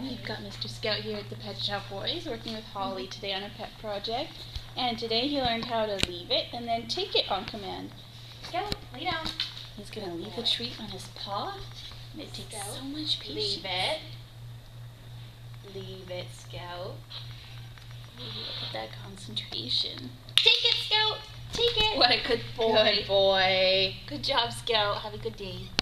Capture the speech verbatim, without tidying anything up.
We've got Mister Scout here at the Pet Shop Boys working with Holly today on a pet project. And today he learned how to leave it and then take it on command. Scout, lay down. He's going to leave a treat on his paw. And it takes Scout, so much patience. Leave it. Leave it, Scout. Ooh, look at that concentration. Take it, Scout. Take it. What a good boy. Good boy. Good job, Scout. Have a good day.